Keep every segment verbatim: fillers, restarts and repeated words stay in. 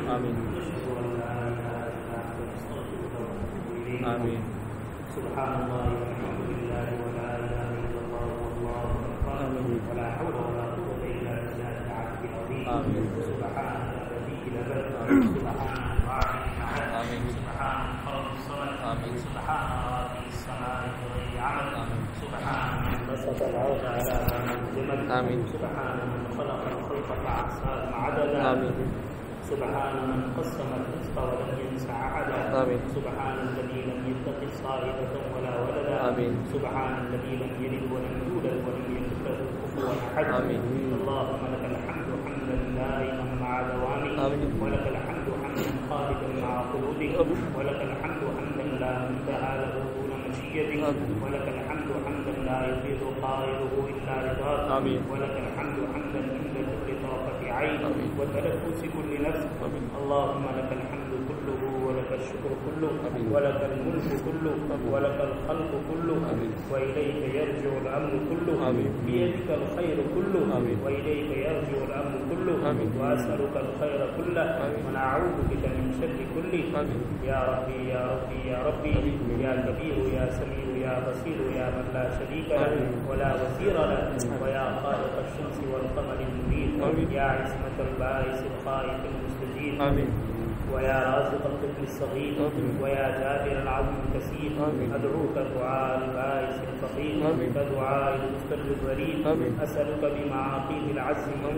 آمين نشهد أن لا إله إلا أنت نستغفرك ونتوب إليك. آمين. سبحان الله والحمد لله ولا إله إلا الله والله أكبر ولا حول ولا قوة إلا بالله العلي العظيم. آمين. سبحان الذي لا بد سبحان الواحد الأحد. آمين. سبحان الفرد الصمد. آمين. سبحان رافع السماء بغير عمل. آمين. سبحان من بسط الأرض على ما نزلت. آمين. سبحان من خلق الخلق فأحصاه عددا. آمين. سبحان من قسم الرزق ولم ينس عددا. آمين. سبحان الذي لم يتخذ صاحبة ولا ولدا. آمين. سبحان الذي لم يلد ولم يولد ولم يكن له كفوا أحد. آمين. اللهم لك الحمد حمدا دائما مع دوامك. آمين. ولك الحمد حمدا خالدا مع خلودك. ولك الحمد حمدا لا منتهى له دون مشيتك. ولك الحمد حمدا لا يزيد قائله إلا رضاك. آمين. ولك الحمد حمدا عند كل طرفة عين آمين. وتنفس كل نفس. آمين. اللهم لك الحمد كله ولك الشكر كله. آمين. ولك الملك كله. ولك الخلق كله. آمين. وإليك يرجع الأمر كله. آمين. بيدك الخير كله. آمين. وإليك يرجع الأمر كله. آمين. وأسألك الخير كله. آمين. ونعوذ بك من شر كله. آمين. يا ربي يا ربي يا ربي يا كبير يا سميع يا بصير يا من لا شريك له ولا وزير له. ويا خالق الشمس والقمر المبين. يا عصمة البائس الخائف المستجيب. آمين. ويا رازق الطفل الصغير. ويا جابر العظم الكثير. أدعوك دعاء البائس الفقير كدعاء المستر الغريب. أسألك بمعاقيد العز من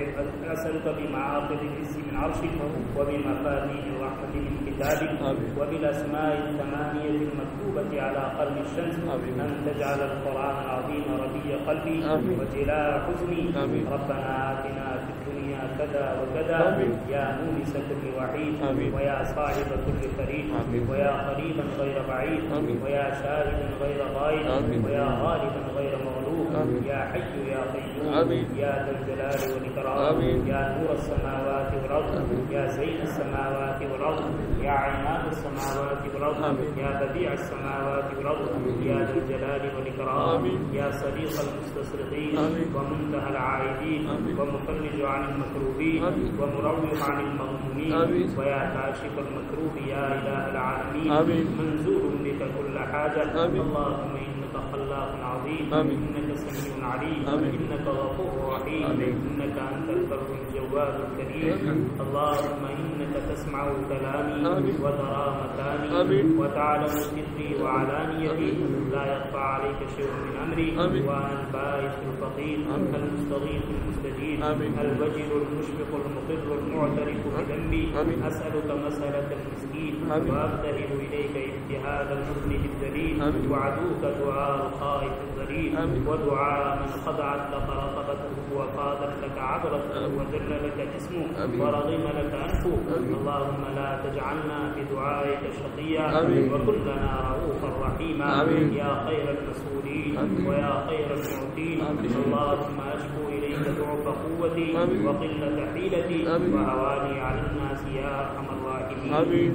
أسألك بمعاقيد العز من عرشك وبمفاتيح الرحمة من كتابك وبالأسماء الثمانية المكتوبة على قلب الشمس أن تجعل القرآن العظيم ربيع قلبي وجلاء حزني. ربنا آتنا في الدنيا كذا وكذا. يا مونس كل وحيد. ويا صاحب كل فريد. ويا قريبا غير بعيد. ويا شاهدا غير غائب. ويا غالبا غير مغلوب. يا حي يا قيوم. يا ذا الجلال والإكرام. يا نور السماوات والأرض. يا زين السماوات والأرض. يا عماد السماوات والأرض. يا بديع السماوات والأرض. يا ذا الجلال والإكرام. يا صديق المستصرخين ومنتهى العائدين ومفرج عن المكروبين ومروح عن المغمومين. ويا كاشف المكروه يا إله العالمين. منزور بك كل حاجة. اللهم إنك خلاق عظيم. إنك سميع عليم. إنك غفور رحيم. إنك أنت البر الجواد الكريم. اللهم إنك تسمع كلامي وترى مكاني وتعلم سري وعلانيتي. لا يخفى عليك شيء من أمري. وأنا البائس الفقير المستغيث المستجيب الوجل المشفق المقر المعترف بذنبي. أسألك مسألة المسكين وأبتهل إليك اجتهاد المذنب الذليل. وعدوك دعاء الخائف الذليل. ودعاء من خضعت لك رقبته وقادت لك عبرته وذل لك جسمه ورغم لك أنفه. اللهم لا تجعلنا في دعائك شقيا وكن لنا رؤوفا رحيما. يا خير المسؤولين ويا خير المعطين. اللهم أشكو إليك ضعف قوتي وقلة حيلتي وهواني على الناس يا أرحم الراحمين.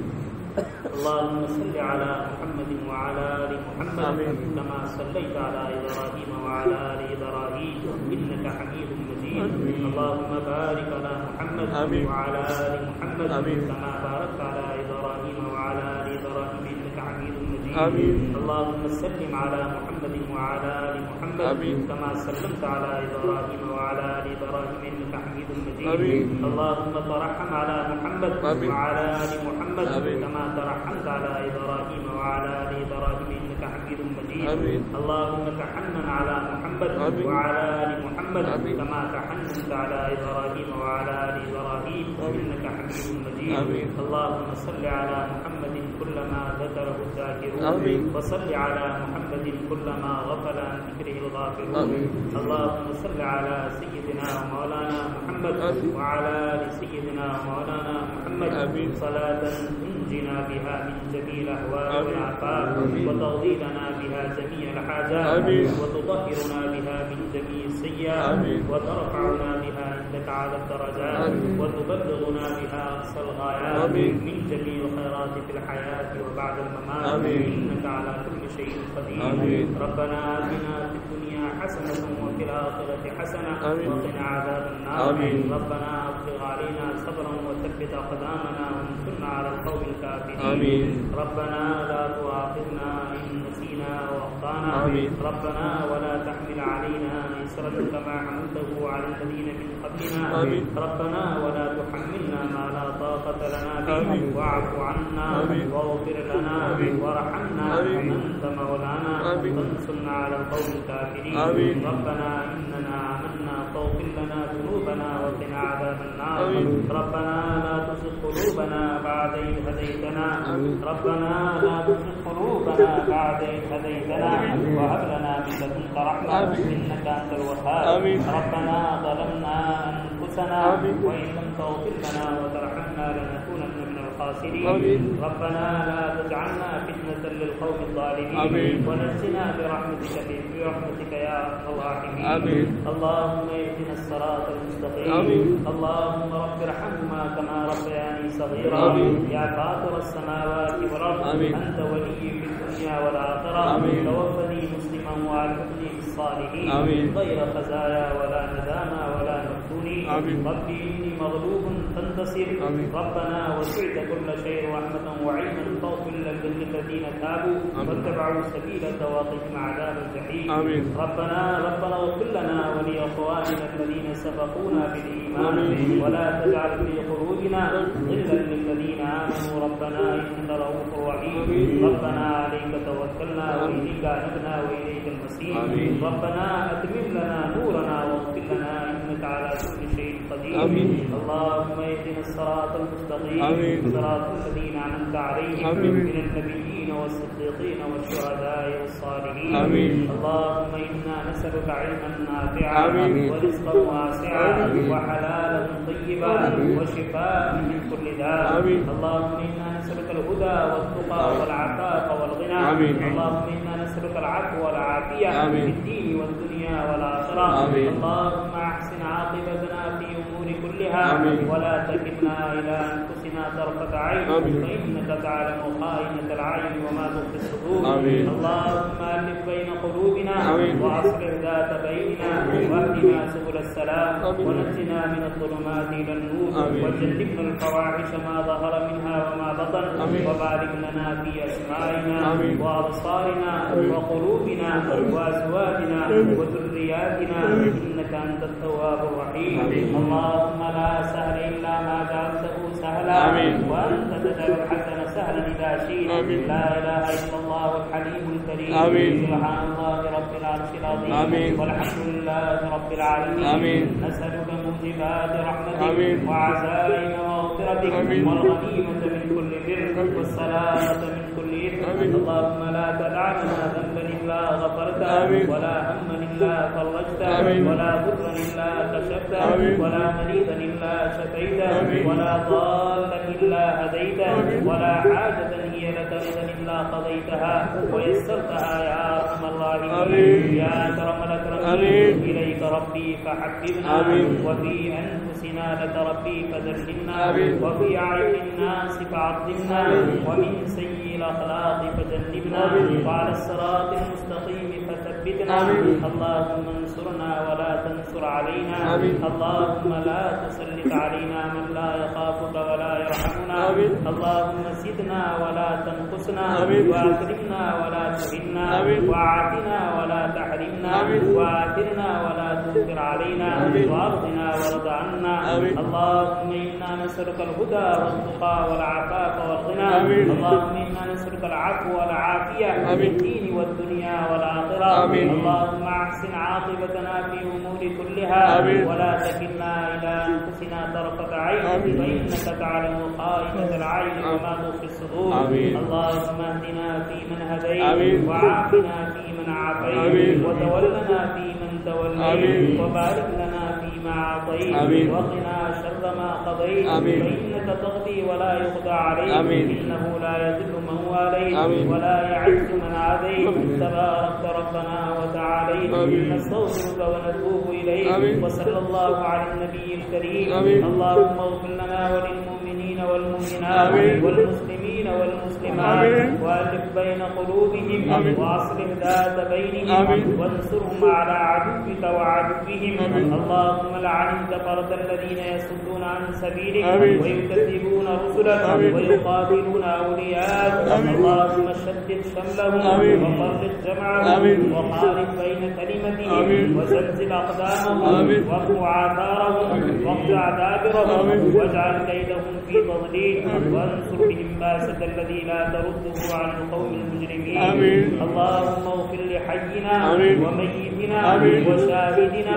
اللهم صل على محمد وعلى آل محمد كما صليت على إبراهيم وعلى آل إبراهيم إنك حميد مجيد. اللهم بارك على محمد وعلى آل محمد كما باركت على إبراهيم وعلى آل إبراهيم إنك حميد مجيد. اللهم سلم على محمد وعلى آل محمد كما سلمت على إبراهيم وعلى آل إبراهيم إنك حميد مجيد. اللهم ترحم على محمد وعلى آل محمد كما ترحمت على إبراهيم وعلى آل إبراهيم إنك حميد مجيد. اللهم تحنن على محمد وعلى آل محمد كما تحننت على إبراهيم وعلى آل إبراهيم إنك حميد مجيد. اللهم صل على محمد كلما ذكره الذاكرون وصل على محمد كلما غفل عن ذكره الغافلون. اللهم صل على سيدنا ومولانا محمد وعلى آل سيدنا ومولانا محمد صلاة تنجنا بها من جميع الأهوال والآفات وتقضي لنا بها جميع الحاجات وتطهرنا بها من جميع السيئات وترفعنا بها عندك على الدرجات وتبلغنا بها أقصى الغايات من جميع الخيرات في الحياة وبعد الممات. إنك على كل شيء قدير. ربنا آتنا في الدنيا حسنة وفي الآخرة حسنة وقنا عذاب النار. ربنا أفرغ علينا صبرا وثبت وثبت أقدامنا وانصرنا على القوم الكافرين. آمين. ربنا لا تؤاخذنا إن نسينا وأخطأنا. آمين. ربنا ولا تحمل علينا إصرا كما حملته على الذين من قبلنا. آمين. ربنا ولا تحملنا ما لا طاقة لنا به. آمين. واعف عنا آمين. واغفر لنا آمين. وارحمنا آمين. أنت مولانا آمين. وانصرنا على القوم الكافرين. آمين. ربنا إننا آمنا فاغفر لنا ذنوبنا وقنا عذاب النار. آمين. ربنا لا تزغ قلوبنا بعد إذ هديتنا. آمين. ربنا لا تزغ قلوبنا بعد إذ هديتنا وهب لنا من لدنك رحمة إنك أنت الوهاب. آمين. ربنا ظلمنا أنفسنا آمين. وإن لم تغفر لنا وترحمنا لنكونن من الخاسرين. آمين. ربنا لا تجعلنا فتنة للقوم الظالمين. آمين. ونجنا برحمتك برحمتك يا أرحم الراحمين. آمين. اللهم اهدنا الصراط المستقيم. آمين. اللهم رب ارحمهما كما ربياني صغيرا. آمين. يا فاطر السماوات والأرض آمين. أنت ولي في الدنيا والآخرة. آمين. توفني مسلما وألحقني بالصالحين. آمين. غير خزايا ولا ندامى ولا مفتون. آمين. ربي إني مغلوب فانتصر. آمين. ربنا وسعت كل شيء رحمة وعلما فاغفر للذين تابوا واتبعوا سبيلك وقهم عذاب الجحيم. آمين. ربنا ربنا اغفر لنا ولإخواننا الذين سبقونا بالإيمان. آمين. ولا تجعل في قلوبنا غلا للذين آمنوا ربنا إنك رؤوف رحيم. ربنا عليك توكلنا وإليك أنبنا وإليك المصير. آمين. ربنا أتمم لنا نورنا واغفر لنا إنك على كل شيء قدير. آمين. اللهم اهدنا الصراط المستقيم. آمين. صراط الذين أنعمت عليهم آمين. من النبيين والصديقين والشهداء والصالحين. آمين. اللهم إنا نسألك علما نافعا آمين. ورزقا واسعا آمين. وحلالا طيبا وشفاء من كل داء. آمين. اللهم إنا نسألك الهدى والتقى والعفاف والغنى. آمين. اللهم إنا نسألك العفو والعافية آمين. في الدين والدنيا والآخرة. آمين. اللهم أحسن عاقبتنا في أمور كلها. آمين. ولا تكلنا إلى أنفسنا طرفة عين. آمين. فإنك تعلم خائنة العين وما تخفي الصدور. آمين. اللهم ألف بين قلوبنا آمين. وأصلح ذات بيننا واهدنا سبل السلام. آمين. ونجنا من الظلمات إلى النور. آمين. وجنبنا الفواحش ما ظهر منها وما بطن. آمين. وبارك لنا في أسمائنا آمين. وأبصارنا وقلوبنا وأزواجنا وذرياتنا إنك أنت التواب الرحيم. آمين. اللهم لا سهل إلا ما جعلته سهلا. آمين. وأنت تجعل الحسن سهلا إذا شئت. آمين. لا إله إلا الله الحليم الكريم. آمين. سبحان الله رب العرش العظيم. آمين. والحمد لله رب العالمين. آمين. نسألك موجبات رحمتك آمين. وعزائم مغفرتك آمين. والغنيمة من كل بر والسلامة من كل إثم. آمين. اللهم لا تدع لنا ذنبا إلا غفرته. آمين. ولا هما إلا فرجته. آمين. ولا ضرا إلا كشفته. آمين. ولا مريضا إلا شفيته. آمين. ولا ضالا إلا هديته. آمين. ولا حاجة هي لك رضا إلا قضيتها ويسرتها يا أرحم الراحمين. آمين. يا أكرم الأكرمين. آمين. إليك ربي فحببنا. آمين. وفي أنفسنا لك ربي فذللنا. آمين. وفي أعين الناس فعظمنا. ومن سيء الأخلاق فجنبنا. آمين. وعلى الصراط المستقيم فثبتنا. آمين. اللهم انصرنا ولا تنصر علينا. آمين. اللهم لا تسلط علينا من لا يخافك ولا يرحمنا. آمين. اللهم زدنا ولا تنقصنا. آمين. وأكرمنا ولا تهنا. آمين. وأعطنا ولا تحرمنا. آمين. وآثرنا ولا تنكر علينا. آمين. وأرضنا وارض عنا. آمين. اللهم إنا نسألك الهدى والتقى والعفاف والغنى. آمين. اللهم إنا نسألك العفو والعافية في آمين. الدين والدنيا والآخرة. آمين. اللهم أحسن عاقبتنا في أمور كلها. آمين. ولا تكلنا إلى أنفسنا طرفة عين. آمين. فإنك تعلم خائنة العين وما تخفي الصدور. آمين. اللهم اهدنا فيمن هديت. آمين. وعافنا فيمن عافيت. آمين. وتولنا فيمن توليت. آمين. وبارك لنا فيما أعطيت. آمين. وقنا شر ما قضيت. آمين. فإنك تقضي ولا يقضى عليك. آمين. إنه لا يذل من واليت. آمين. ولا يعز من عاديت. تبارك ربنا وتعاليت. آمين. نستغفرك ونتوب إليك. آمين. وصلى الله على النبي الكريم. آمين. اللهم اغفر لنا وللمؤمنين والمؤمنات آمين. والمسلمين والمسلمات الإيمان وألف بين قلوبهم وأصلح ذات بينهم وانصرهم على عدوك وعدوهم. اللهم لعن الكفرة الذين يصدون عن سبيلك ويكذبون رسلك ويقاتلون أولياءك. اللهم شدد شملهم وفرق جمعهم وخالف بين كلمتهم وزلزل أقدامهم وارفع آثارهم واقطع دابرهم واجعل كيدهم في تضليل وانصر بهم باسك الذي لا ترده عن القوم المجرمين. اللهم اغفر لحينا وميتنا وشاهدنا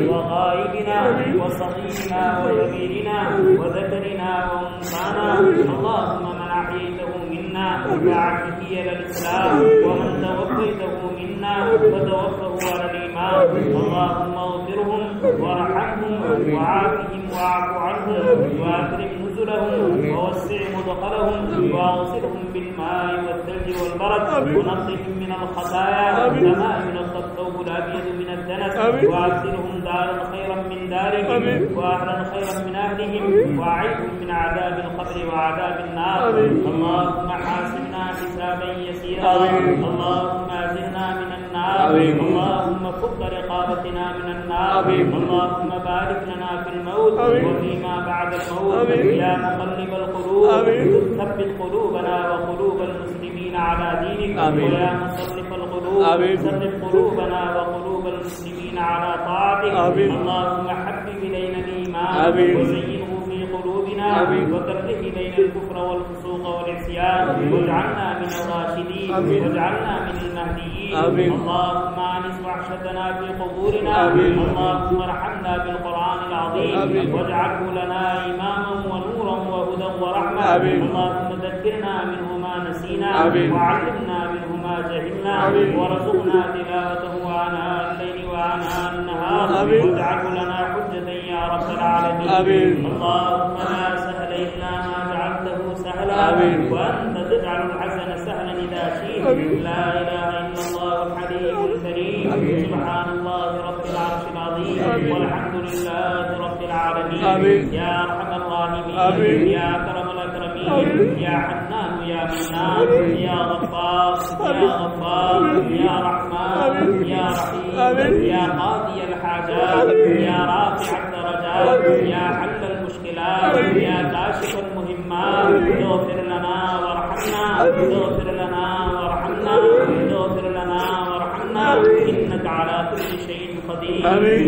وغائبنا وصغيرنا وكبيرنا وذكرنا وانثانا. اللهم من احييته منا فاعته على الاسلام ومن توفيته منا فتوفه على الايمان. اللهم اغفرهم وارحمهم وعافهم واعف عنهم واكرم نزلهم ووسع مدخلهم واغسلهم بالماء والثلج والبرد ونقهم من الخطايا كما ينقى الثوب الابيض من الدنس واغسلهم دارا خيرا من دارهم واهلا خيرا من اهلهم واعذهم من عذاب القبر وعذاب النار. اللهم حاسبنا حسابا يسيرا. اللهم اجرنا من النار. اللهم فك رقابتنا من النار. اللهم بارك لنا في الموت وفيما بعد الموت. يا مقلب القلوب ثبت قلوبنا وقلوب المسلمين على دينك. ويا مصرف القلوب صرف قلوبنا وقلوب المسلمين على طاعتك. اللهم حبب الينا الايمان وزينه في قلوبنا وكره الينا الكفر والفسوق والعصيان واجعلنا من الراشدين واجعلنا من المهديين. اللهم انس وحشتنا في قبورنا. اللهم ارحمنا بالقران العظيم واجعله لنا اماما ونورا وهدى ورحمه. اللهم ذكرنا منه ما نسينا وعلمنا منه ما جهلنا وارزقنا تلاوته آناء الليل وآناء النهار واجعله لنا حجة يا رب العالمين. اللهم لا سهل إلا ما جعلته سهلا وأنت تجعل الحزن سهلا إذا شئت. لا إله إلا الله الحليم الكريم. سبحان الله رب العرش العظيم والحمد لله رب العالمين. يا أرحم الراحمين يا أكرم الأكرمين يا حنان يا منان يا غفار يا غفار يا رحمن يا رحيم يا قاضي الحاجات يا رافع الدرجات يا حل المشكلات يا كاشف المهمات. اغفر لنا وارحمنا اغفر لنا وارحمنا اغفر لنا وارحمنا انك على كل شيء قدير.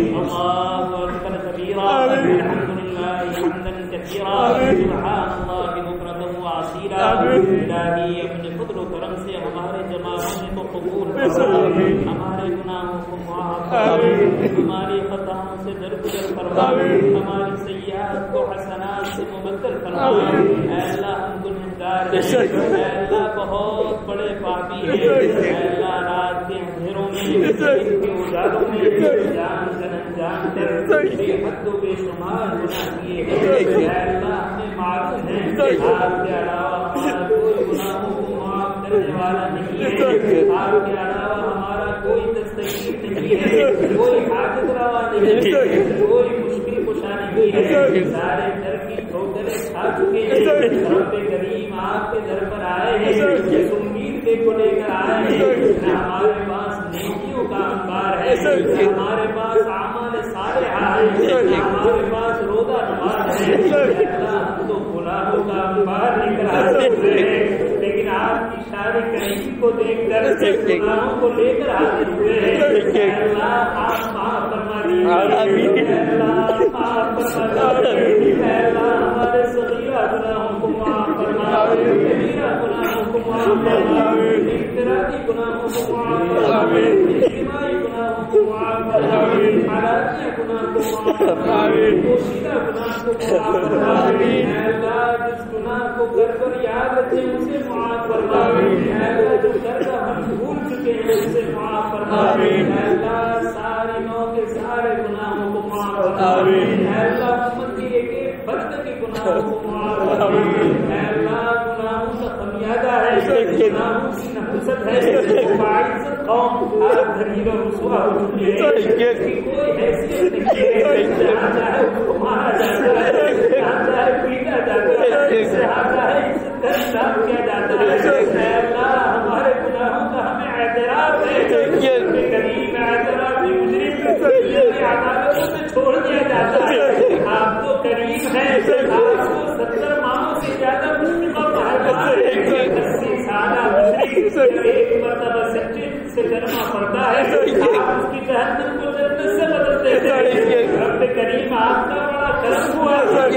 الله اكبر كبيرا الحمد لله حمدا كثيرا سبحان الله بكرة وأصيلا. الہی اپنے فضل و کرم سے ہمارے جماعتوں کو قبول فرما. ہمارے گناہوں کو معاف فرما. ہماری خطاؤں سے درگزر فرما. ہماری سیئات کو حسنات سے مبدل فرما. اے اللہ ہم گنہگار ہیں. اے اللہ بہت بڑے پاپی ہیں. اے اللہ رات کے اندھیروں میں ان کے اجالوں میں جان سے انجان کر بے حد و بے شمار گناہ کیے ہیں. اے اللہ ہمیں معلوم ہے آپ کے علاوہ ہمارا کوئی گناہوں کو معاف کرنے والا نہیں ہے. آپ کے علاوہ ہمارا کوئی دستگیر نہیں ہے. کوئی حاجت روا نہیں ہے. کوئی مشکل کشا نہیں ہے. سارے در کی ٹھوکریں کھا چکے ہیں. رب کریم آپ کے در پر آئے ہیں. اس امید کو لے کر آئے ہیں. ہمارے پاس نیکیوں کا انبار ہے. ہمارے پاس اعمال صالحہ ہے. ہمارے پاس روزہ نماز ہے. ہم تو گناہوں کا انبار لے کر آتے ہیں. لیکن آپ کی شان کریمی کو دیکھ کر گناہوں کو لے کر حاضر ہوئے ہیں. اللہ آپ معاف فرما دیجیے. اللہ معاف فرما دیجیے. اللہ ہمارے صغیرہ گناہوں کو معاف فرما. کبیرہ گناہوں کو معاف فرما. انفرادی گناہوں کو معاف فرما. اجتماعی گناہوں کو معاف فرما. حالاتیہ گناہ کو معاف فرما. پوشیدہ گناہ کو معاف فرما. اللہ جس گناہ کو کر کر یاد رکھے اسے معاف فرما. اللہ جو کر کر ہم بھول چکے ہیں اسے معاف فرما. اللہ سارے نو کے سارے گناہوں کو معاف فرما. اللہ امت کی ایک ایک فرد کے گناہوں کو معاف فرما. اللہ گناہوں کا خمیازہ ہے. گناہوں کی نحوست ہے. معزت قوم آپ دھریگا رسوا ہو چکی ہے. اس کی کوئی حیثیت نہیں ہے. جہاں چاہے اس کو مارا جاتا ہے. جہاں چاہے پیٹا جاتا ہے. جہاں چاہے عزت کا خلاف کیا جاتا ہے. ایک مرتبہ سچے سے کلمہ پڑھتا ہے آپ اس کی جہنم کو جنت سے بدل دیتے ہیں. رب کریم آپ کا بڑا کرم ہوا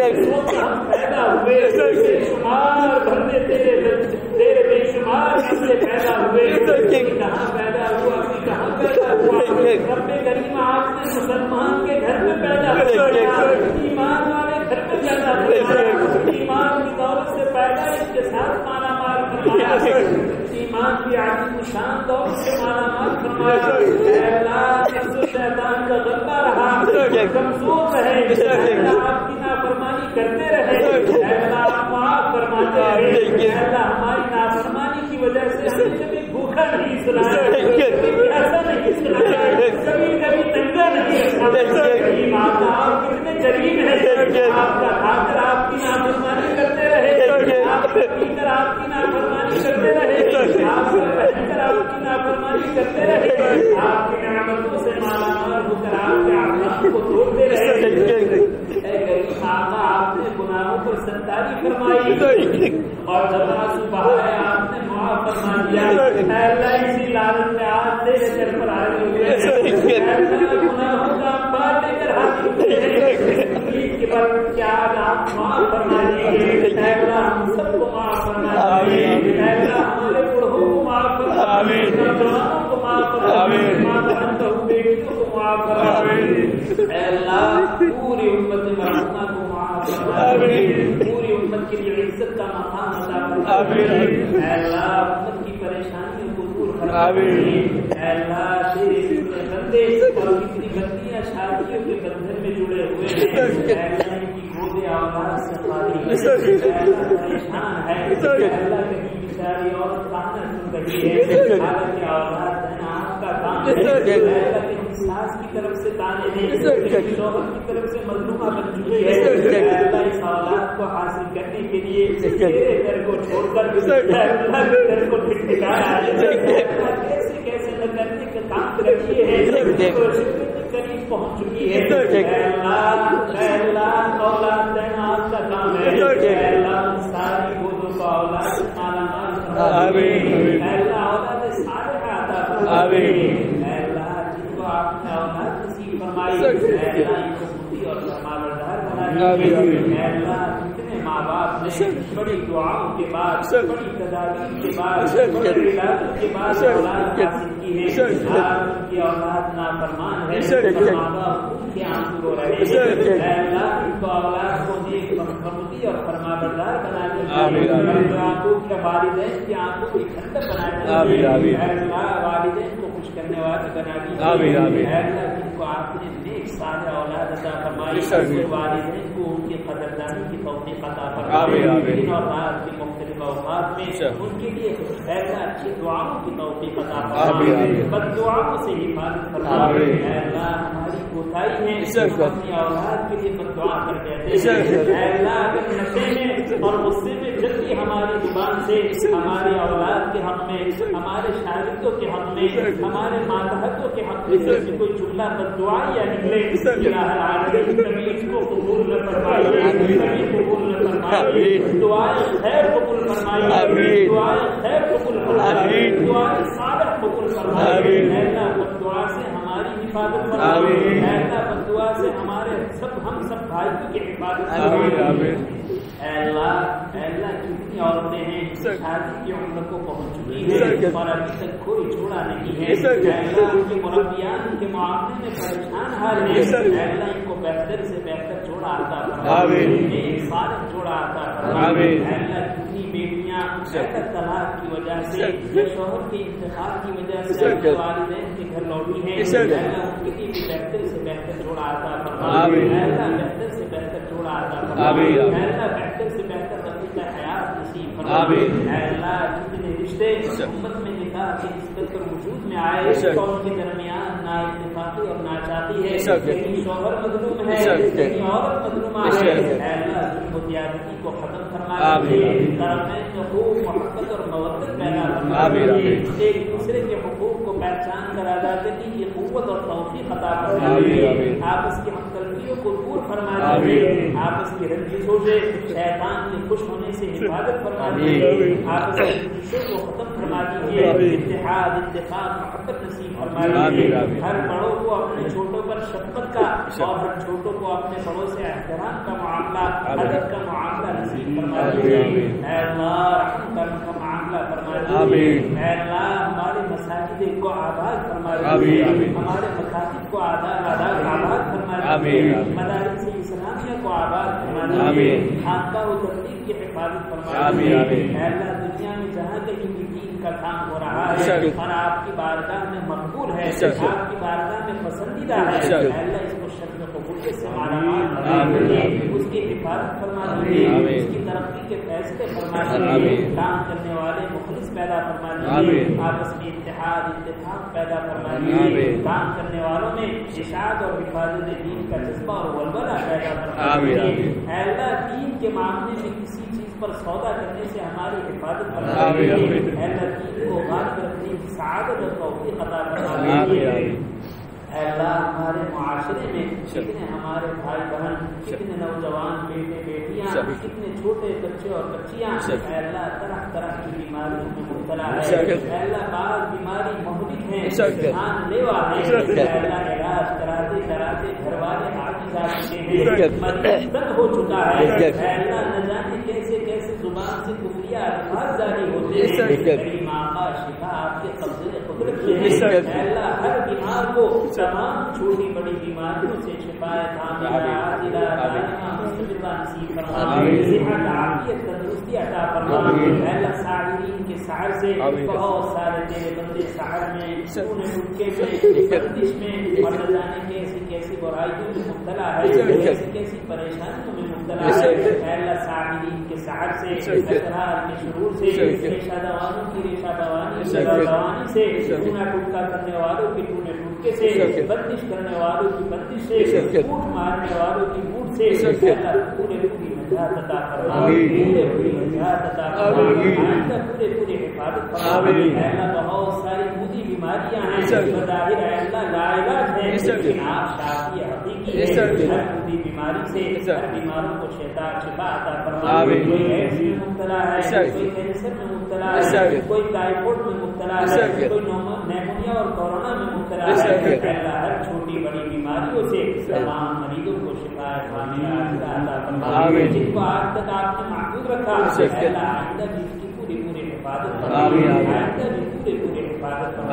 ہم پیدا ہوئے بے شمار بندے تیرے تیرے بے شمار بندے پیدا ہوئے کہاں پیدا ہوا کہاں پیدا ہوا. رب کریم آپ نے مسلمان کے گھر میں پیدا ہوا ایمان والے گھر میں پیدا ہوا ایمان کی دولت سے پیدا اس کے ساتھ مالا مال فرمایا ایمان کی عظیم شان دولت سے مالا مال فرمایا. اے اللہ شیطان کا غلبہ رہا کمزور رہے آپ کی نافرمانی کرتے رہے. اے اللہ آپ معاف فرماتے رہے. اے اللہ ہماری نافرمانی کی وجہ سے ہمیں کبھی بھوکا نہیں سنایا کبھی پیاسا نہیں سنایا کبھی کبھی ننگا نہیں سنایا. آپ کتنے قریب ہیں آپ کا کھا کر آپ کی نافرمانی کرتے رہے آپ کا پی کر آپ کی نافرمانی کرتے رہے آپ کا پہن کر آپ کی نافرمانی کرتے رہے آپ کی نعمتوں سے مالا مال ہو کر آپ کے اعمال کو توڑتے رہے. اے غریب آقا آپ نے گناہوں پر ستاری فرمائی اور جب بہائے آپ نے معاف فرما دیا. اے اللہ اسی لالچ میں آج تیرے در پر آئے ہوئے اے اللہ گناہوں کا بار لے کر حاضر ہوئے کے بعد کیا آپ معاف فرما دیجیے. اے اللہ ہم سب کو معاف فرما دیجیے. اے اللہ ہمارے بڑھوں کو معاف فرما دیجیے نوجوانوں کو معاف فرما دیجیے ماں بیٹیوں کو معاف فرما دیجیے. اے اللہ پوری امت مرحومہ کو معاف فرما دیجیے پوری امت کے لیے عزت کا مقام عطا فرما دیجیے. اے اللہ امت کی پریشانیوں کو دور فرما دیجیے. اے اللہ تیرے کتنے بندے اور کتنی بندیاں شادیوں کے بندھن میں جڑے ہوئے ہیں. اے اللہ ان کی گودے اولاد سے خالی ہے. اے اللہ پریشان ہے. اے اللہ کہیں بیچاری اور تانا سن رہی ہے حالانکہ اولاد دینا آپ کا کام ہے. اے اللہ کہیں ساس کی طرف سے تانے ہیں شوہر کی طرف سے مظلومہ بن چکی ہے. اے اللہ اس اولاد کو حاصل کرنے کے لیے تیرے در کو چھوڑ کر اللہ کے در کو ٹھٹکایا ہے. کیسے کیسے نہ کرنے کا کام کرتی ہے قریب پہنچ چکی ہے. اے اللہ اے اللہ اولاد دینا آپ کا کام ہے. اے اللہ ساری گودوں کو اولاد مالا مال فرما دیجیے. اے اللہ اولاد صالحہ عطا فرما دیجیے. اے اللہ جن کو آپ نے اولاد نصیب فرمائی اے اللہ ان کو بوڑھی اور فرمانبردار بنا دیجیے. اے اللہ جتنے ماں باپ نے بڑی دعاؤں کے بعد بڑی تدابیر کے بعد بڑی علاقوں کے بعد اولاد حاصل کی ہے آج ان کی اولاد نافرمان ہے ماں باپ ان کے آنسو رو رہے ہیں. اے اللہ ان کو اولاد کو نیک بخشی اور فرمانبردار بنا دیجیے. آنکھوں کے والدین کی آنکھوں کی ٹھنڈک بنا دیجیے. اے اللہ والدین کو خوش کرنے والے بنا دیجیے. اے اللہ جن کو آپ نے نیک صالح اولاد عطا فرمائی والدین کو ان کی قدردانی کی توفیق عطا فرمائے. ان اولاد کی مختلف اوقات میں ان کے لیے ایسا اچھی دعاؤں کی توفیق عطا فرمائے. بد دعاؤں سے حفاظت فرمائے. اے اللہ ہماری کوتاہی ہے اپنی اولاد کے لیے بد دعا کر دیتے ہیں. اے اللہ اگر نشے میں اور غصے میں جلدی ہماری زبان سے ہماری اولاد کے حق میں ہمارے شاگردوں کے حق میں ہمارے ماتحتوں کے حق میں سے کوئی جملہ بد دعا یا نکلے کبھی اس کو قبول نہ فرمائیے کبھی قبول نہ فرمائیے. دعائیں خیر قبول فرمائیے دعائیں خیر قبول فرمائیے دعائیں صالح قبول فرمائیے. اے اللہ بد دعا سے ہماری حفاظت فرمائیے. اے اللہ بد دعا سے ہمارے سب ہم سب بھائیوں کی حفاظت فرمائیے. اے اللہ اے اللہ کتنی عورتیں ہیں شادی کی عمر کو پہنچ چکی ہے اور ابھی تک کوئی چھوڑا نہیں ہے. اے اللہ ان کے مربیان ان کے معاملے میں پریشان حال ہے. اے اللہ ان کو بہتر سے بہتر چھوڑا عطا فرمائے. ایک صالح چھوڑا عطا فرمائے. اے اللہ کتنی بیٹیاں طلاق کی وجہ سے یا شوہر کے انتقال کی وجہ سے والدین کے گھر لوٹی ہیں. اے اللہ ان کے لیے بہتر سے بہتر چھوڑا عطا فرمائے. اے اللہ بہتر سے بہتر چھوڑا عطا فرمائے. اے اللہ بہتر سے بہتر طریقہ حیات نصیب فرمائے. اے اللہ جتنے رشتے امت میں نکاح کی نسبت پر وجود میں آئے تو ان کے درمیان نا اتفاقی اور ناچاتی ہے. کہیں شوہر مظلوم ہے کہیں عورت مظلومہ ہے. اے اللہ ظلم و زیادتی کو ختم فرمائے. طرفین میں خوب محبت اور مودت پیدا فرمائے. ایک دوسرے کے حقوق کو پہچان کر ادا کرنے کی قوت اور توفیق عطا فرمائے. آپس کی ہمدردی تنگیوں کو دور فرما دیجیے، آپس کی رنجشوں سے شیطان کے خوش ہونے سے حفاظت فرما دیجیے، آپس کی رنجشوں کو ختم فرما دیجیے، اتحاد اتفاق محبت نصیب فرما دیجیے، ہر بڑوں کو اپنے چھوٹوں پر شفقت کا اور ہر چھوٹوں کو اپنے بڑوں سے احترام کا معاملہ، ادب کا معاملہ نصیب فرما دیجیے، اے اللہ رحم کرم کا معاملہ فرما دیجیے، اے اللہ ہمارے مساجد کو آباد فرما دیجیے، ہمارے مکاتب کو آباد آباد فرما دیجیے، مدارس اسلامیہ کو آباد فرما دیجیے، خانقاہ و تبلیغ کی حفاظت فرما دیجیے، اے اللہ دنیا میں جہاں کہیں بھی دین کا کام ہو رہا ہے اور آپ کی بارگاہ میں مقبول ہے، آپ کی بارگاہ میں پسندیدہ ہے، اے اللہ اس کو شرط قبولیت سے مالا مال فرما دیجیے، اس کی حفاظت فرما دیجیے، اس کی ترقی کے فیصلے فرما دیجیے، کام کرنے والے مخلص پیدا فرما دیجیے، آپس میں اتحاد اتفاق پیدا فرما دیجیے، کام کرنے والوں میں اشاعت اور حفاظت دین کا جذبہ اور ولولہ پیدا فرما دیجیے، اے اللہ دین کے معاملے میں کسی چیز پر سودا کرنے سے ہماری حفاظت فرما دیجیے، اے اللہ دین کو غالب رکھنے کی سعادت اور توفیق عطا فرما دیجیے، اے اللہ ہمارے معاشرے میں کتنے ہمارے بھائی بہن، کتنے نوجوان بیٹے بیٹیاں، کتنے چھوٹے بچے اور بچیاں اے اللہ طرح طرح کی بیماریوں میں مبتلا ہے، اے اللہ بعض بیماری مہلک ہیں، جان لیوا ہے، اے اللہ علاج کراتے کراتے گھر والے عاجز آ چکے ہیں، مریض تنگ ہو چکا ہے، اے اللہ نہ جانے کیسے کیسے زبان سے کفریہ الفاظ جاری ہوتے ہیں، کریم آقا شفا آپ کے قبضے قدرت میں ہے، اے اللہ ہر بیمار کو تمام چھوٹی بڑی بیماریوں سے شفا کاملہ عاجلہ دائمہ مستمرہ نصیب فرما، صحت عافیت تندرستی عطا فرما، اے اللہ ساحرین کے سحر سے بہت سارے تیرے بندے سحر میں سونے ٹکے میں بندش میں اور نہ جانے کیسی کیسی برائیوں میں مبتلا ہے، کیسی کیسی پریشانیوں میں مبتلا ہے، اے اللہ ساحرین کے سحر سے، اسرار کے شرور سے، ریشہ دوانوں کی ریشہ دوانی دوانی سے، چونا ٹکا کرنے والوں کے چونے ٹکے سے، بندش کرنے والوں کی بندش سے، بوٹ مارنے والوں کی بوٹ سے، اللہ پورے پوری نجات عطا فرما، پورے پوری نجات عطا فرما، آئندہ پورے پوری حفاظت فرما، اے اللہ بہت ساری مودی بیماریاں ہیں، بظاہر اے اللہ لا علاج ہے، لیکن آپ شافی حقیقی ہے، ہر مودی بیماری سے ہر بیماروں کو شفا شفا عطا فرما، کوئی ایڈس میں مبتلا ہے، کوئی کینسر میں مبتلا ہے، کوئی ٹائیفائڈ میں مبتلا ہے، کوئی نیمونیا اور کورونا میں مبتلا ہے، اللہ ہر چھوٹی بڑی بیماریوں سے تمام مریضوں کو شفا عطا فرما، جن کو آج تک آپ نے محفوظ رکھا اللہ آئندہ بھی اس کی پوری پوری حفاظت فرما، آئندہ بھی پورے پورے حفاظت فرما،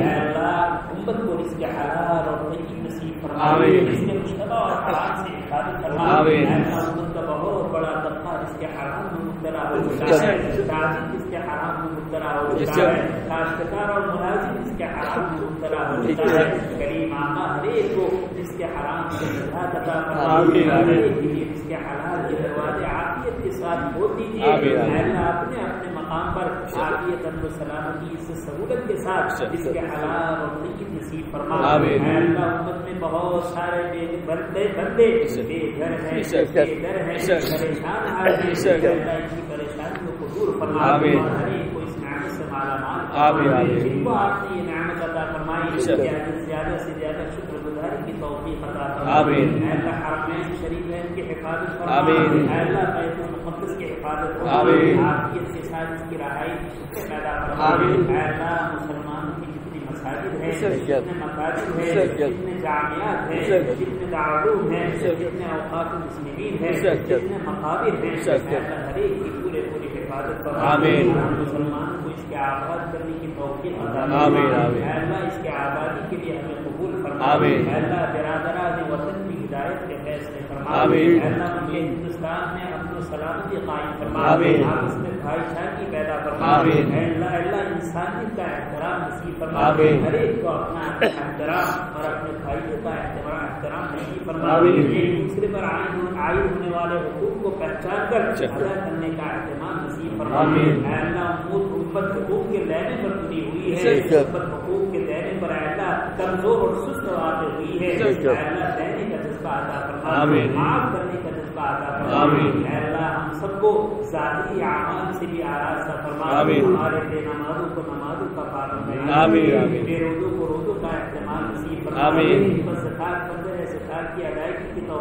اللہ امت کو اس کے حلال اور طیب نصیب فرما، اس کے مشتبہ اور حرام سے حفاظت فرما، اللہ امت کا بہت بڑا طبقہ اس کے حرام میں مبتلا ہو چکا ہے، تاجر اس کے حرام میں مبتلا ہو چکا ہے، کاشتکار اور ملازم اس کے حرام میں مبتلا ہو چکا ہے، کریم آقا ہر ایک کو اس کے حرام سے نجات عطا فرما، ہر ایک کے لیے اس کے حلال کے دروازے عافیت کے ساتھ کھول دیجیے، اللہ اپنے اپنے مقام پر عافیت و سلامتی اس سہولت کے ساتھ اس کے حلال اور طیب نصیب فرما، اللہ امت میں بہت سارے بندے بندے بے گھر ہیں، بے در ہیں، پریشان حال ہیں، اللہ ان کی پریشانیوں کو دور فرما، ہر ایک کو اس نعمت سے مالا مال فرما، جن کو آپ نے یہ نعمت عطا فرمائی زیادہ سے زیادہ سے زیادہ شکر گزاری کی توفیق عطا فرما، اے اللہ حرمین شریفین کی حفاظت فرما، اے اللہ بیت المقدس کی حفاظت فرما، عافیت کے ساتھ اس کی رہائی کی پیدا فرما، اے اللہ مسلمانوں کی جتنی مساجد ہیں، جتنے مساجد ہیں، جتنے جامعات ہیں، جتنے دارالعلوم ہیں، جتنے اوقاف المسلمین ہیں، جتنے مقابر ہیں، اے اللہ ہر ایک کی پورے پوری حفاظت فرما، مسلمانوں کو اس کے آباد کرنے کی توفیق عطا فرما، اے اللہ اس کے آبادی کے لیے ہمیں قبول فرما، اے اللہ برادران وطن کی ہدایت کے فیصلے فرما، اے اللہ مجھے ہندوستان میں امن و سلامتی قائم فرما، آپس میں بھائی چارگی پیدا فرما، اے اللہ اللہ انسانیت کا احترام نصیب فرما، ہر ایک کو اپنا احترام اور اپنے بھائیوں کا احترام احترام نصیب فرما، ایک دوسرے پر عائد ہونے والے حقوق کو پہچان کر ادا کرنے کا اہتمام نصیب فرما، اے اللہ امت حقوق کے لینے پر بنی ہوئی ہے، امت حقوق کے لینے پر اے اللہ کمزور اور سست واقع ہوئی ہے، اے اللہ دینے کا جذبہ عطا فرما، معاف کرنے کا جذبہ عطا فرما، اے اللہ ہم سب کو ظاہری اعمال سے بھی آراستہ فرما، ہمارے بے نمازوں کو نمازوں کا پابند بنا، بے روزوں کو روزوں کا اہتمام نصیب فرما، زکات فرض زکات کی ادائیگی کی توفیق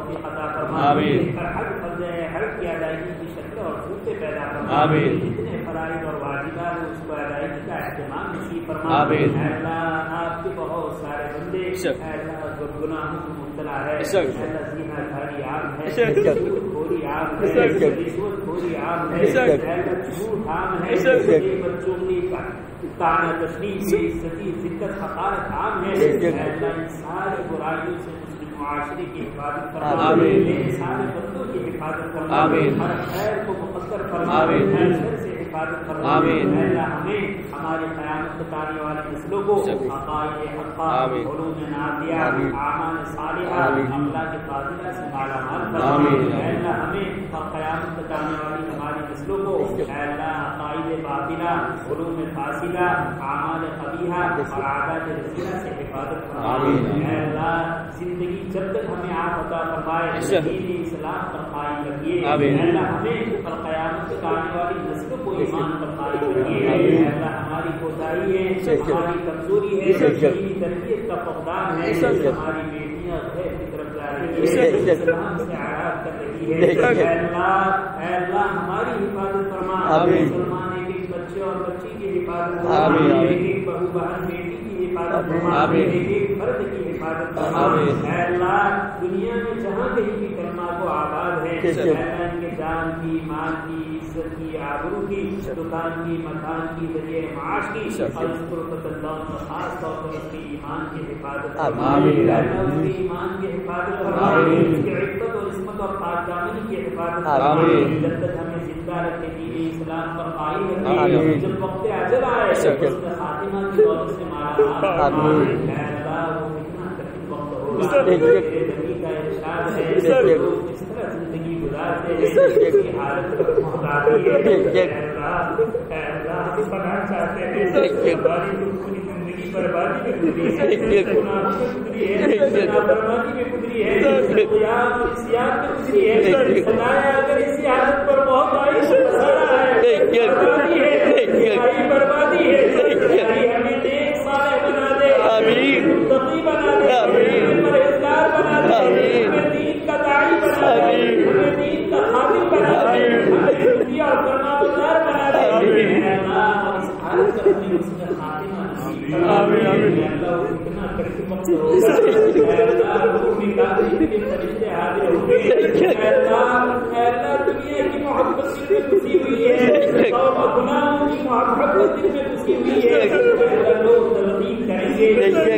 فرما، آمین، ہر حج فرض ہے حج کی ادائیگی کی شکل اور صورتیں پیدا فرما، آمین، جتنے فرائض اور واجبات ہیں اس کو ادائیگی کا اہتمام نصیب فرما، آمین، اے اللہ آپ کے بہت سارے بندے شک، اے اللہ گناہوں میں مبتلا ہے، شک، اے اللہ زنا کاری عام ہے، شک، سود خوری عام ہے، شک، رشوت خوری عام ہے، شک، اے اللہ جھوٹ عام ہے، شک، یہ بچوں کی تانا تشریح کی عزتی ذلت حقارت عام ہے، شک، اے اللہ ان ساری برائیوں سے مسلم معاشرے کی حفاظت فرما، آمین، میرے سارے بندوں کی حفاظت فرما، آمین، ہر خیر کو مقدر فرما، آمین، ہر شر سے حفاظت فرما، آمین، اے اللہ ہمیں ہماری قیامت تک آنے والی نسلوں کو شک، عقائد حقہ، آمین، علوم نافعہ، آمین، اعمال صالحہ، آمین، اخلاق فاضلہ سے مالا مال فرما، آمین، اے اللہ ہمیں قیامت تک آنے والی ہماری نسلوں کو اے اللہ عقائد باطلہ، علوم فاصلہ، اعمال قبیحہ اور عادات رذیلہ سے حفاظت فرما، آمین، اے اللہ زندگی جب تک ہمیں آپ عطا فرمائے شک، دین اسلام پر قائم رکھیے، آمین، اے اللہ ہمیں اور قیامت تک آنے والی نسلوں کو ایمان پر قائم رکھیے، آمین، اے اللہ ہماری کوتاہی ہے، شک، ہماری کمزوری ہے، شک، دینی تربیت کا فقدان ہے، شک، ہماری بیٹیاں غیر کی طرف جا رہی شک، ہے، اسلام سے اعراض کر رہی ہے، شک، اے اللہ اے اللہ ہماری حفاظت فرما، آمین، مسلمان ایک ایک بچے اور بچی کی حفاظت فرما، آمین، ایک ایک بہو بہن بیٹی کی حفاظت فرما، آمین، ایک ایک فرد کی حفاظت فرما، آمین، اے اللہ دنیا میں جہاں کہیں بھی کلمہ کو آباد ہے، اے شک، اللہ ان کے جان کی، مال کی، عزت کی، آبرو کی، دکان کی، مکان کی، ذریعہ معاش کی، شک، اور اس قربت اللہ اور خاص طور پر اس کی ایمان کی حفاظت فرما، آمین، اے اللہ اس کی ایمان کی حفاظت فرما، آمین، اس کی عزت اور عصمت اور پاکدامنی کی حفاظت آمین، فرما، جب تک ہمیں زندہ رکھے دین اسلام پر قائم رکھے، آمین، جب وقت اجل آئے شک، اس کا خاتمہ کی دولت سے مالا مال آمین، اے اللہ وہ کتنا کٹھن وقت ہوگا، شک، میرے نبی کا ارشاد ہے شک، لوگ اس طرح زندگی گزارتے ہیں اس کی حالت تک پہنچاتی ہے، اے اللہ اے اللہ ہم پناہ چاہتے ہیں ہماری پوری زندگی بربادی میں گزری ہے، گناہوں میں گزری ہے، نافرمانی میں گزری ہے، طغیان اور عصیان میں گزری ہے، خدایا اگر اسی حالت پر موت آئی تو خسارہ ہے، بربادی ہے، ہماری بربادی ہے، ہمیں نیک صالح بنا دے، آمین، متقی بنا دے، آمین، پرہیزگار بنا دے، آمین، ہمیں دین کا داعی بنا دے، آمین، ہمیں دین کا خادم بنا دے، آمین، ہمیں شکریہ اور فرمانبردار بنا دے، آمین، اے اللہ اور اس حالت پر ہمیں اس کا خاتمہ نصیب فرما، آمین، آمین، اے اللہ وہ کتنا کٹھن وقت ہوگا، اے اللہ روح نکالنے کے فرشتے حاضر ہوں گے، اے اللہ اے اللہ دنیا کی محبت دل میں گھسی ہوئی ہے، توبہ گناہوں کی محبت دل میں گھسی ہوئی ہے، اے اللہ لوگ تلقین کریں گے،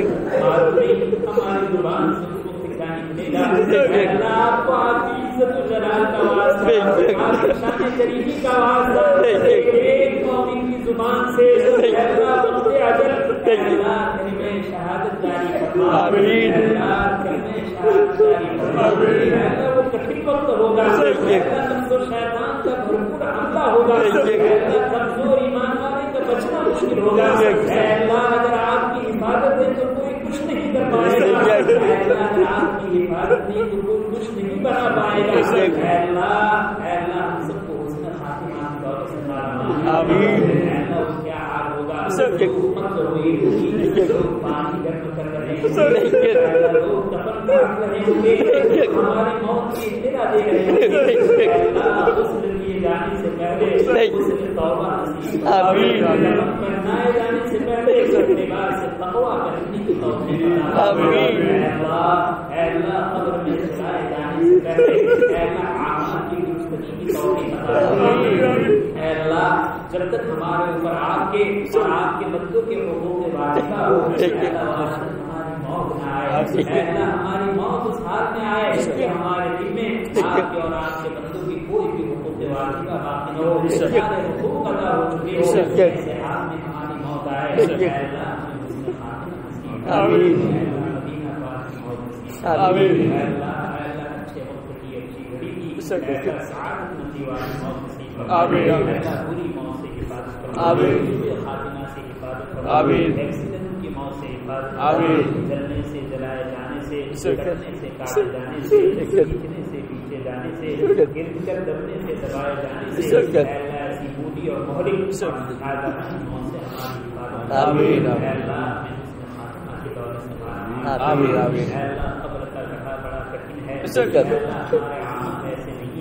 ہماری زبان سے اس کو ٹھکانے ملے گا، اے اللہ آپ کو آپ کی عزت و جلال کا واسطہ، آپ کی شان شریفی کا واسطہ، ایک مومن کی زبان سے اے اللہ وقت اجل اے اللہ کلمہ شہادت جاری فرما، آمین، اے اللہ کلمہ شہادت جاری فرما، اے اللہ وہ کٹھن وقت ہوگا، اے اللہ نفس و شیطان کا بھرپور حملہ ہوگا، اے اللہ کمزور ایمان والے کا بچنا مشکل ہوگا، اے اللہ اگر آپ کی حفاظت ہے تو کوئی کچھ نہیں کر پائے گا، اے اللہ اگر آپ کی حفاظت نہیں تو کوئی کچھ نہیں بنا پائے گا، اے اللہ اے اللہ ہم سب کو حسن خاتمہ کی دولت سے مالا آمین، اے اللہ وہ کیا حال ہوگا، امت ہوئی ہوگی، لوگ پانی گرم کر رہے ہوں گے، اے اللہ لوگ دفن کر رہے ہوں گے، ہماری موت کی اطلاع دے رہے ہوں گے، اے اللہ غسل کیے جانے سے پہلے غسل توبہ نصیب آمین، دفن کرنائے جانے سے پہلے لباس تقویٰ پہننے کی توفیق عطا فرما، آمین، اے اللہ اے اللہ قبر میں چلائے جانے سے پہلے اے اللہ اعمال کی درستگی کی توفیق عطا فرما، اے اللہ جب تک ہمارے اوپر آپ کے اور آپ کے بندوں کے حقوق واجبہ ہو، اے اللہ واشد ہماری موت نہ آئے، اے اللہ ہماری موت اس حال میں آئے کہ ہمارے دل میں آپ کے اور آپ کے بندوں کی کوئی بھی حقوق واجبہ باقی نہ ہو، سارے حقوق ادا ہو چکے ہو، ایسے حال میں ہماری موت آئے، اے اللہ ہمیں حسن خاتمہ نصیب فرما، آمین، اے اللہ مدینہ پاک کی موت نصیب فرما، آمین، اے اللہ اے اللہ اچھے وقت کی اچھی گھڑی کی، اے اللہ سعادت مندی والی موت نصیب فرما، آمین، اے اللہ بری موت سے حفاظت فرما، آمین، سوء خاتمہ سے حفاظت فرما، آمین، ایکسیڈنٹ کی موت سے حفاظت فرما، آمین، جلنے سے جلائے جانے سے، کٹنے سے کاٹے جانے سے، کھینچنے سے پیچھے جانے سے، گر کر دبنے سے دبائے جانے سے، اے اللہ ایسی بوڑھی اور مہلک اور نادرانی موت سے ہماری حفاظت فرما، آمین، اے اللہ ہمیں حسن خاتمہ کی دولت سے مالا مال فرما، آمین، آمین، اے اللہ قبر کا گڑھا بڑا کٹھن ہے، شکر، اے اللہ ہمارے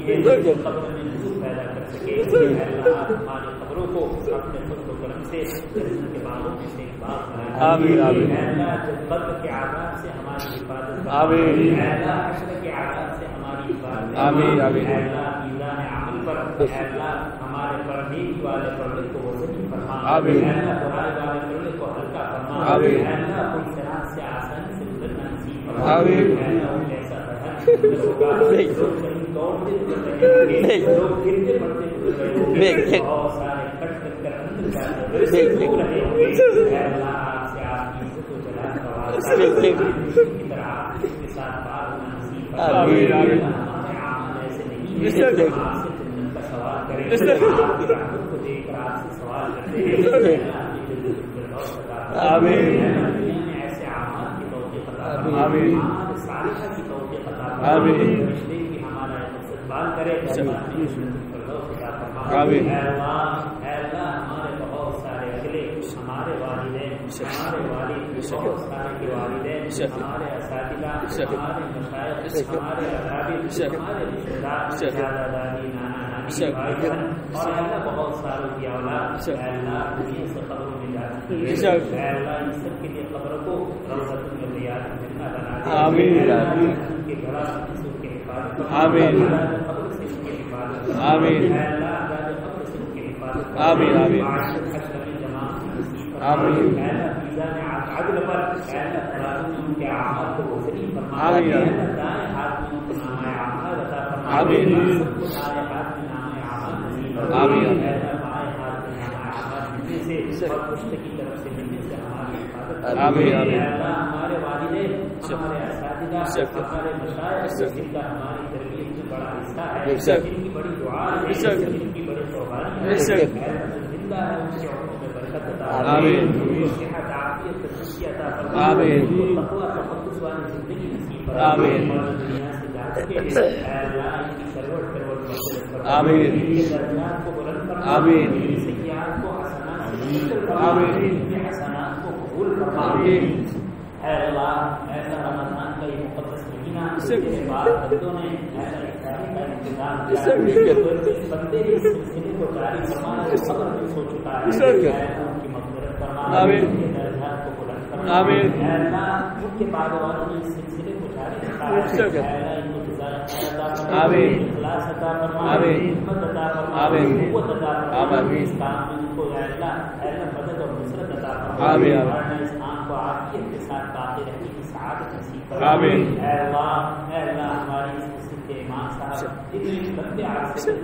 سکے، قبر میں نور پیدا کر سکے۔ اے اللہ ہماری قبروں کو اپنے فضل و کرم سے جنت کے باغوں میں سے ایک باغ بنا دے۔ اے اللہ قبر کے عذاب سے ہماری حفاظت فرما۔ اے اللہ حشر کے عذاب سے ہماری حفاظت فرما۔ اے اللہ میزان عمل پر اے اللہ ہمارے پر نیکی والے پردے کو وزن فرما۔ اے اللہ برائی والے پردے کو ہلکا فرما۔ اے اللہ کوئی صراط سے آسانی سے گزرنا نصیب فرما۔ اے اللہ ان ایسا فرحت ہوگا لوگ کہیں دوڑتے گزر رہے ہوں گے، لوگ گرتے پڑتے گزر رہے ہوں گے، بہت سارے کٹ کٹ کر اندر جاتے ہو رہے ہوں گے۔ اے اللہ آپ سے آپ کی عزت و جلال کا وعدہ کی طرح آپ کے ساتھ پار ہونا نصیب فرما۔ ہمارے عمل ایسے نہیں ہے آپ سے جنت کا سوال کریں، آپ کی رحمت کو دیکھ کر آپ سے سوال کرتے ہیں۔ اللہ کی جنت الفردوس عطا فرما۔ دنیا میں ایسے اعمال کی توفیق عطا فرما، اعمال صالحہ کی توفیق عطا فرما، رشتے کی ہمارا استقبال کرے، اللہ کی جنت الفردوس عطا فرما۔ اے اللہ اے اللہ ہمارے بہت سارے اگلے ہمارے والدین، ہمارے والد، بہت سارے کے والدین، ہمارے اساتذہ، ہمارے مشائخ، ہمارے اکابر، ہمارے رشتے دار، دادا دادی، نانا نانی، بھائی بہن، اور اے اللہ بہت ساروں کی اولاد اے اللہ دنیا سے قبروں میں جا چکی ہے۔ اے اللہ ان سب کے لیے قبر کو روضۃ من ریاض الجنہ بنا دے۔ آمین۔ اے اللہ جنت کے گھر سے ان کی حفاظت فرما۔ آمین۔ قبر سے ان کی حفاظت فرما۔ آمین۔ اے اللہ قبر سے ان کی حفاظت فرما۔ آمین۔ آمین۔ آمین۔ اے اللہ میزان عدل پر اے اللہ ترازو میں ان کے اعمال کو وزنی فرما۔ آمین۔ اے اللہ دائیں ہاتھ میں ان کو نامہ اعمال عطا فرما۔ آمین۔ دائیں ہاتھ میں نامہ اعمال نصیب فرما۔ آمین۔ اے اللہ بائیں ہاتھ میں نامہ اعمال ملنے سے اور پشت کی طرف سے ملنے سے ہماری حفاظت فرما۔ آمین۔ اے اللہ ہمارے والدین، ہمارے اساتذہ، ہمارے مشائخ جن کا ہماری تربیت میں بڑا حصہ ہے، جن کی بڑی دعا ہے، جن کی بڑی قربانی ہے، زندہ ہے ان کے عمروں میں برکت عطا فرما۔ آمین۔ صحت عافیت تندرستی عطا فرما۔ آمین۔ تقویٰ تقدس والی زندگی نصیب فرما۔ آمین۔ اور دنیا سے جا چکے ہیں اے اللہ ان کی کروڑ کروڑ مغفرت فرما۔ آمین۔ ان کے درجات کو بلند فرما۔ آمین۔ ان کی سیئات کو حسنات سے بدل فرما۔ آمین۔ ان کے حسنات کو قبول فرما۔ آمین۔ اے اللہ اے اللہ رمضان کا یہ مقدس مہینہ تیرے پاک بندوں نے اے اللہ افطاری کا انتظام کیا ہے، اس بندے نے اس سلسلے کو جاری فرمایا جو صبر میں سو چکا ہے، اے اللہ ان کی مغفرت فرما، ان کے درجات کو بلند فرما۔ اے اللہ ان کے بعد والوں نے اس سلسلے کو جاری رکھا ہے، اے اللہ ان کو جزائے خیر عطا فرما، اخلاص عطا فرما، ہمت عطا فرما، قوت عطا فرما، اس کام میں ان کو اے اللہ اے اللہ مدد اور نصرت عطا فرما، اور اس کام کو عافیت کے ساتھ باقی رہنے کی سعادت نصیب فرما۔ اے اللہ اے اللہ ہماری اس مسجد کے امام صاحب اتنے لمبے عرصے سے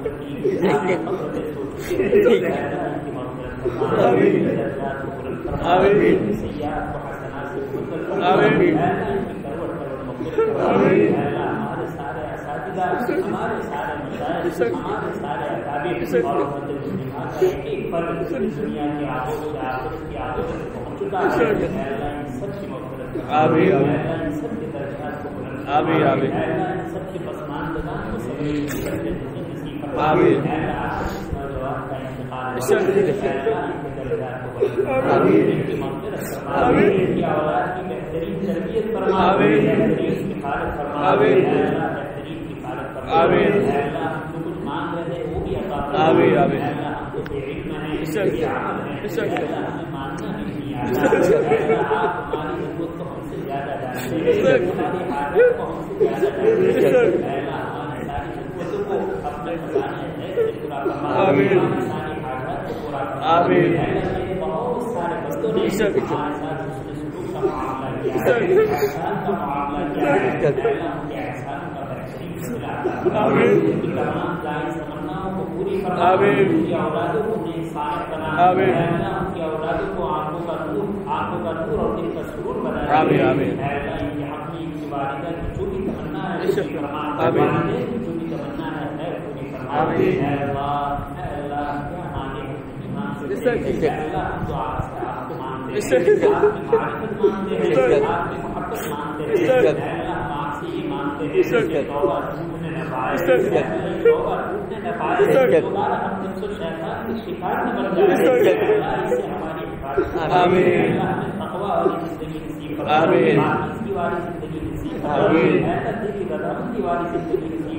زندگی قبر میں سو چکے ہیں، اے اللہ ان کی مغفرت فرما، ان کے درجات کو بلند فرما، ان کی سیئات کو حسنات سے بدل فرما، اے اللہ ان کی کروڑ کروڑ مغفرت فرما۔ اے اللہ ہمارے سارے اساتذہ، ہمارے سارے مشائخ، ہمارے سارے اکابر اور امت مسلمہ کا ایک ایک فرد دنیا کے آغوش سے آخرت کی آغوش میں پہنچ چکا ہے، اے اللہ ان سب کی مغفرت فرما، اے اللہ ان سب کے درجات کو بلند فرما، اے اللہ ان سب کے پسماندگان کو صبر کی درجے نصیب فرما، اے اللہ آج اس نوجوان کا انتقال ہوا، اے اللہ ان کے درجات کو بلند فرما، ان کی مغفرت فرما، ان کی اولاد کی بہترین تربیت فرما، بہترین حفاظت فرما، اے اللہ بہترین حفاظت فرما، اے اللہ ہم جو کچھ مانگ رہے ہیں وہ بھی عطا فرما، اے اللہ ہم کو بے علم ہے، بے عمل ہے، اے اللہ ہمیں مانگنا بھی نہیں آتا، اے اللہ آپ ہماری ضرورت کو ہم سے زیادہ جانتے ہیں، ہماری حاجت کو ہم سے زیادہ جانتے ہیں، اے اللہ ہماری ساری ضرورتوں کو اپنے خزانے غیب سے پورا فرما، ہماری ساری حاجات کو پورا فرما، اے اللہ میرے بہت سارے بندوں نے ہمارے ساتھ حسن سلوک کا معاملہ کیا ہے، احسان کا معاملہ کیا ہے، اے اللہ ان کے احسان کا بہترین صلہ عطا فرما، ان کی تمام جائز تمناؤں کو پوری فرما، ان کی اولادوں کو نیک صالح بنا، اے اللہ ان کی اولادوں کو آنکھوں کا نور آنکھوں کا نور اور دل کا سرور بنا، اے اللہ ان کے حق میں ان کی والدہ کی جو بھی تمنا ہے پوری فرما، والدین کی جو بھی تمنا ہے خیر پوری فرما، اے اللہ اے اللہ کیا مانگے ایمان سے، اے اللہ ہم تو آپ سے آپ کو مانگتے ہیں، آپ کی معرفت مانگتے ہیں، آپ کی محبت مانگتے ہیں، اے اللہ ہم آپ سے یہ مانگتے ہیں کہ توبہ ٹوٹنے نہ پائے، توبہ ٹوٹنے نہ پائے، دوبارہ ہم تم سے شیطان کی شکار نہ بن جائے، اللہ اس سے ہماری حفاظت فرما، اللہ ہمیں تقویٰ والی زندگی نصیب فرما، پاکیزگی والی زندگی نصیب فرما، اے اللہ تیری رضامندی والی زندگی نصیب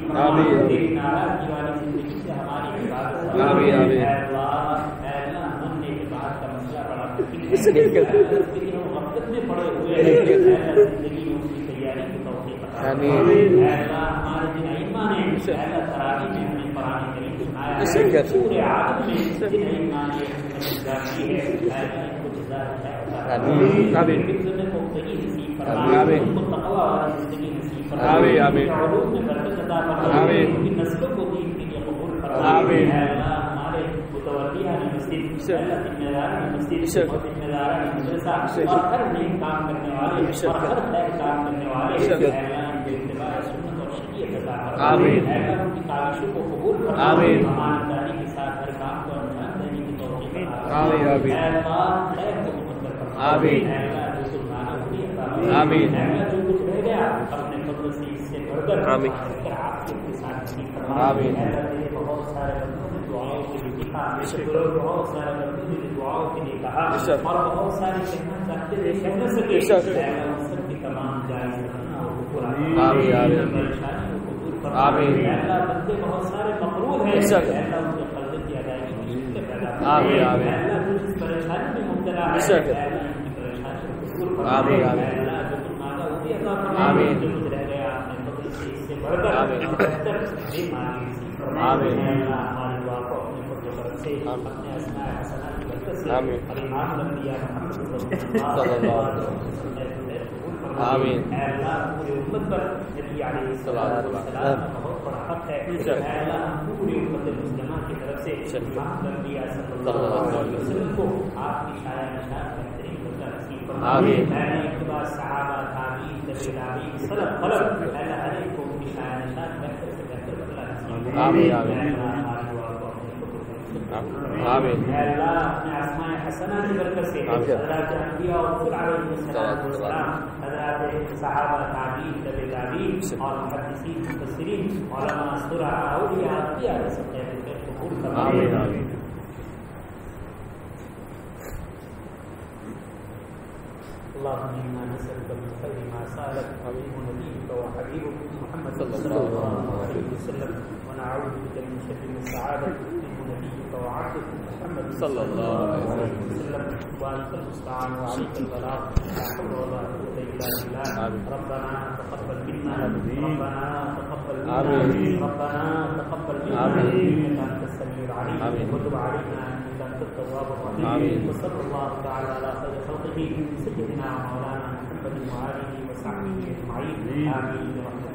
فرما، تیری ناراضگی والی زندگی سے ہماری حفاظت فرما۔ اے اللہ اے اللہ ہم نے بات کا مسئلہ بڑا لیکن ہم غفلت میں پڑے ہوئے ہیں، اے اللہ زندگی میں اس کی تیاری کی توفیق عطا فرما۔ اے اللہ ہمارے جن ائمہ نے اے اللہ تراویح میں ہمیں قرآن کریم سنایا ہے، پورے عالم میں جن ائمہ نے جزا کی ہے، اے اللہ ان کو جزا عطا فرما، خدمت مبتغی نصیب فرما، ان کو تقویٰ والی زندگی نصیب فرما، علوم میں برکت عطا فرما، ان کی نسلوں کو دین کے لیے قبول فرما۔ اے اللہ ہمارے متولیان مسجد، اے اللہ ذمہ داران مسجد اور ذمہ داران مدرسہ اور ہر نیک کام کرنے والے اور ہر خیر کام کرنے والے، اے اللہ ان کے اتباع سنت اور شریعت عطا فرما، اے اللہ ان کی کاوشوں کو قبول فرما، ایمانداری کے ساتھ ہر کام کو انجام دینے کی توفیق عطا فرما، اے اللہ خیر کو مقدر فرما، اے اللہ جو سلطانہ ہوئی عطا فرما، اے اللہ جو کچھ رہ گیا اپنے فضل سے اس سے بڑھ کر عافیت کے ساتھ نصیب فرما، اے اللہ تیرے بہت سارے بندوں نے دعاؤں کے لیے لکھا، بہت سارے بندوں نے دعاؤں کے لیے کہا اور بہت سارے کہنا چاہتے تھے کہہ نہ سکے، اے اللہ ان سب کی تمام جائز تمنا کو پورا فرما، پریشانیوں کو دور فرما، اے اللہ بندے بہت سارے مقروض ہیں، اے اللہ ان کے قرضے کی ادائیگی کی مشکل پیدا فرما، اے اللہ جو جس پریشانی میں مبتلا ہے اے اللہ ان کی پریشانیوں کو دور فرما، اے اللہ جو کچھ مانگا وہ بھی عطا فرما، جو کچھ رہ گیا اپنے فضل سے اس سے بڑھ کر بہتر بیماری نصیب فرما، اے اللہ ہماری دعا کو اپنے فضل و کرم سے اپنے اسماء حسنہ کی برکت سے امام الانبیاء محمد صلی اللہ علیہ وسلم آمین۔ اے اللہ پوری امت پر نبی علیہ الصلوۃ والسلام کا بہت بڑا حق ہے، اے اللہ ہم پوری امت مسلمہ کی طرف سے امام الانبیاء صلی اللہ علیہ وسلم کو آپ کی شایع نشان بہترین درجہ نصیب فرما، اے اللہ اتباع صحابہ تابعین تابعین تابعین سلف خلف، اے اللہ ہر ایک کو ان کی شایع نشان بہتر سے بہتر بدلہ نصیب فرما، اے اللہ ہماری دعا کو اپنے آمین۔ اے اللہ اپنے اسماء حسنہ کی برکت سے حضرات انبیاء اور رسول علیہ السلام، حضرات صحابہ تابعین تابعین اور محدثین مفسرین علماء صلحاء اولیاء انبیاء کے سب کے قبول فرما، آمین۔ اللهم انا نسالك من خير ما سالك حبيب نبيك وحبيبك محمد صلى الله عليه وسلم، ونعوذ بك من شر ما استعاذك منه نبيك وعبدك محمد صلى الله عليه وسلم، وانت المستعان وعليك البلاغ، لا حول ولا قوه الا بالله۔ ربنا تقبل منا، ربنا تقبل منا، ربنا تقبل منا انك انت السميع العليم، وتب علينا انك انت التواب الرحيم، وصلى الله تعالى على خير خلقه سيدنا مولانا محمد وآله وصحبه أجمعين، آمين برحمتك